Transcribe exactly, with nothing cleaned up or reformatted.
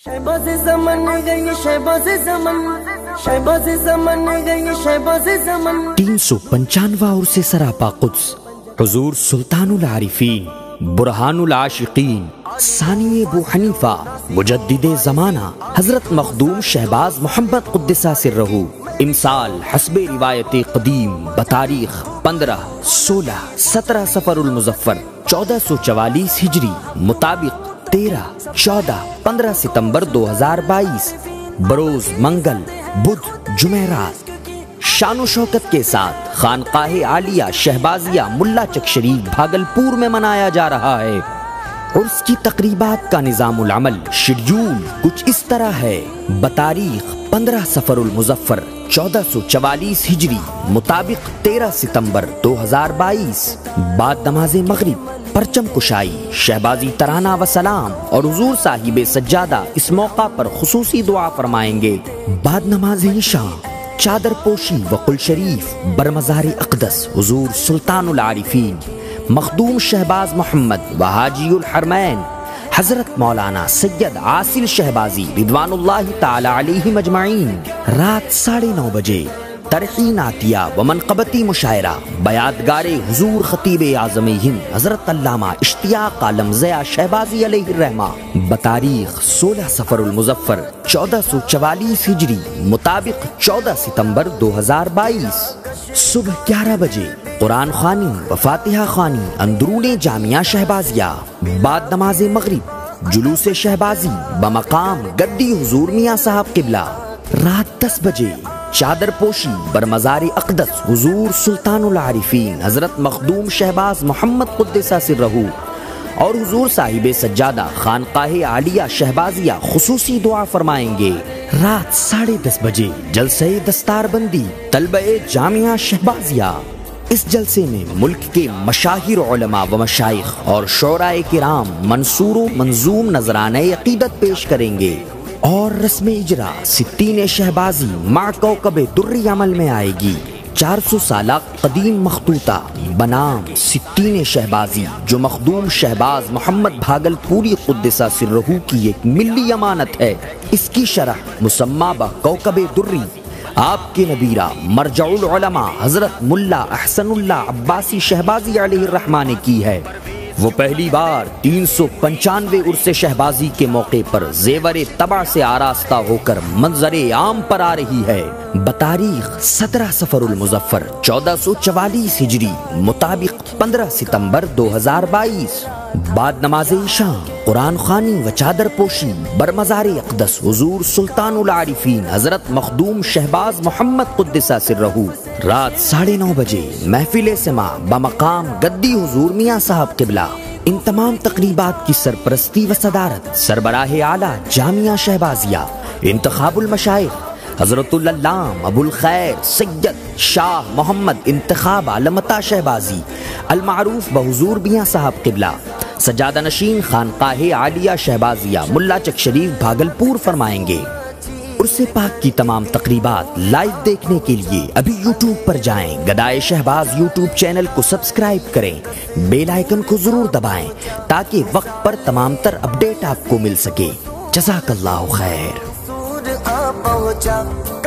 شہباز زمن گئی شہباز زمن شہباز زمن گئی شہباز زمن تین سو پنچانواں عرص سراپا قدس حضور سلطان العارفین برہان العاشقین ثانی ابو حنیفہ مجدد زمانہ حضرت مخدوم شہباز محمد قدسہ سرہ امسال حسب روایت قدیم بتاریخ پندرہ سولہ سترہ سفر المظفر چودہ سو چوالیس ہجری مطابق تیرہ چودہ پندرہ ستمبر دو ہزار بائیس بروز منگل بدھ جمعرات شان و شوکت کے ساتھ خانقاہ عالیہ شہبازیہ ملا چک شریف بھاگلپور میں منایا جا رہا ہے اور اس کی تقریبات کا نظام العمل شیڈیول کچھ اس طرح ہے۔ بتاریخ پندرہ سفر المظفر چودہ سو چوالیس ہجری مطابق تیرہ ستمبر دو ہزار بائیس بعد نماز مغرب پرچم کشائی شہبازی ترانہ و سلام اور حضور صاحب سجادہ اس موقع پر خصوصی دعا فرمائیں گے۔ بعد نماز عشاء چادر پوشی وقل شریف برمزار اقدس حضور سلطان العارفین مخدوم شہباز محمد و حاجی الحرمین حضرت مولانا سید عاصل شہبازی رضوان اللہ تعالی علیہ مجمعین رات ساڑھے نو بجے ترحین عطیہ و منقبتی مشاعرہ بیادگار حضور خطیب اعظم ہند حضرت علامہ اشتیاق عالم ضیاء شہبازی علیہ الرحمہ بتاریخ سولہ سفر المظفر چودہ سو چوالیس ہجری مطابق چودہ ستمبر دو ہزار بائیس صبح گیارہ بجے قرآن خوانی و فاتحہ خوانی اندرون جامعہ شہبازیہ بعد نماز مغرب جلوس شہبازی بمقام گدی حضور میاں صاحب قبلہ رات دس بجے چادر پوشی برمزار اقدس حضور سلطان العارفین حضرت مخدوم شہباز محمد قدسہ سرہ اور حضور صاحب سجادہ خانقاہ عالیہ شہبازیہ خصوصی دعا فرمائیں گے۔ رات ساڑھے دس بجے جلسہ دستار بندی طلبہ جامعہ شہبازیہ اس جلسے میں ملک کے مشاہیر علماء و مشائخ اور شعراء کرام منصور و منظوم نذرانہ عقیدت پیش کریں گے اور رسم اجرا ستین شہبازی مع کوکب دری عمل میں آئے گی۔ چار سو سالہ قدیم مخطوطہ بنام ستین شہبازی جو مخدوم شہباز محمد بھاگلپوری قدسہ سرہ کی ایک ملی امانت ہے، اس کی شرح مسمہ با کوکب دری آپ کے نبیرہ مرجع العلماء حضرت ملا احسن اللہ عباسی شہبازی علیہ الرحمہ نے کی ہے۔ وہ پہلی بار تین سو پنچانوے عرص شہبازی کے موقع پر زیور طبع سے آراستہ ہو کر منظر عام پر آ رہی ہے۔ بتاریخ سترہ سفر المظفر چودہ سو چوالیس ہجری مطابق پندرہ ستمبر دو ہزار بائیس بعد نماز عشاء قرآن خوانی و چادر پوشی برمزار اقدس حضور سلطان العارفین حضرت مخدوم شہباز محمد قدسہ سرہ رات ساڑھے نو بجے محفل سماع بمقام گدی حضور میاں صاحب قبلہ۔ ان تمام تقریبات کی سرپرستی و صدارت سربراہ اعلیٰ جامعہ شہبازیہ انتخاب المشائخ حضرت العلام ابو الخیر سید شاہ محمد انتخاب علمتہ شہبازی المعروف بحضور میاں صاحب قبلہ سجادہ نشین خانقاہ عالیہ شہبازیہ ملا چک شریف بھاگلپور فرمائیں گے۔ عرص پاک کی تمام تقریبات لائیو دیکھنے کے لیے ابھی یوٹیوب پر جائیں، گدائے شہباز یوٹیوب چینل کو سبسکرائب کریں، بیل آئیکن کو ضرور دبائیں تاکہ وقت پر تمام تر اپڈیٹ آپ کو مل سکے۔ جزاک اللہ خیر۔ پہنچا